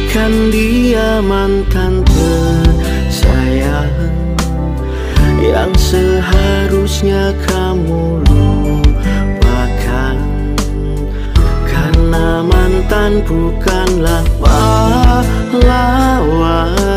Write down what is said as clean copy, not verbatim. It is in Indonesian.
Kan dia mantan tersayang yang seharusnya kamu lupakan. Karena mantan bukanlah pahlawan